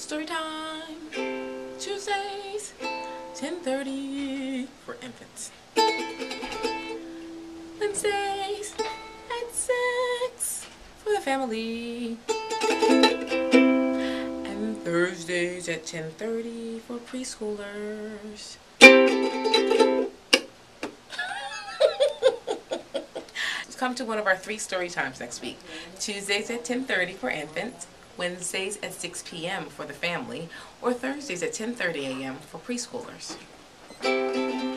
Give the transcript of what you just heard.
Story time, Tuesdays, 10:30 for infants. Wednesdays at 6 for the family. And Thursdays at 10:30 for preschoolers. Come to one of our 3 story times next week. Tuesdays at 10:30 for infants, Wednesdays at 6 p.m. for the family, or Thursdays at 10:30 a.m. for preschoolers.